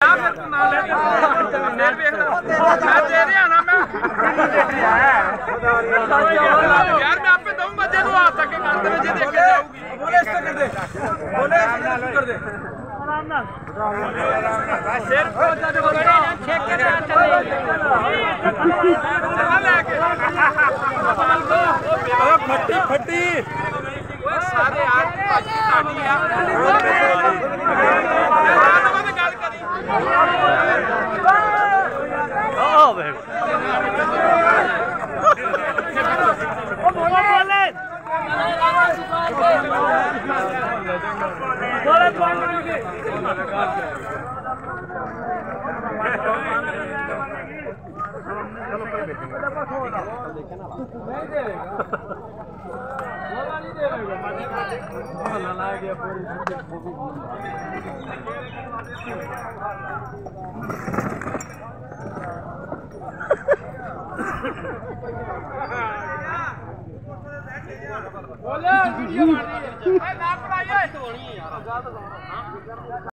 यार मैं आपको दूंगा जे आ सके करते में जे देख के जाऊंगी बोले इससे कर दे बोले कर दे आराम ना शेर को जाने बोले चेक के साथ चले लेके फटी फटी ओए सारे यार साडी यार गल करी ओ भाई बोले वीडियो बन रही है ना पढ़ाई है तो होनी है यार।